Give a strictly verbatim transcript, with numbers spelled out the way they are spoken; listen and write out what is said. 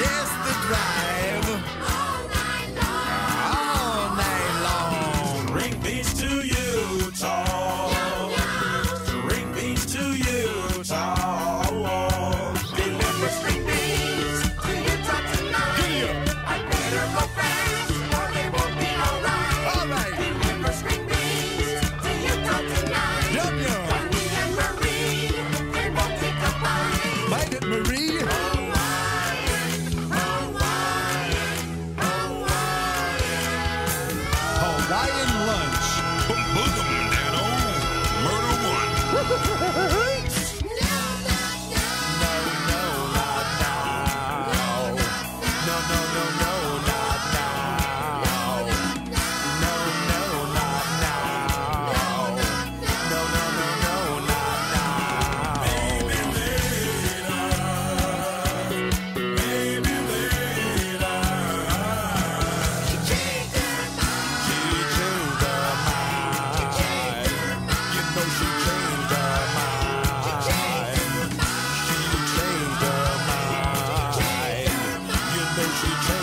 Yes, the drive. All night long. All night long. String beans to Utah. String beans to Utah. Deliver string beans to Utah tonight. I better go fast or it won't be alright. All right. Deliver string beans to Utah tonight. Yum, yum. Bonnie and Marie, they won't take a bite. Bite it, Marie. Hawaiian lunch. Boom, boom, Dano. Murder one. No, no, not now. No, no, no, no, not now. No, no, not now. No, no, no, no, not now. Maybe later. Maybe later. She changed her mind. You know she changed her mind. She changed her mind. You know she changed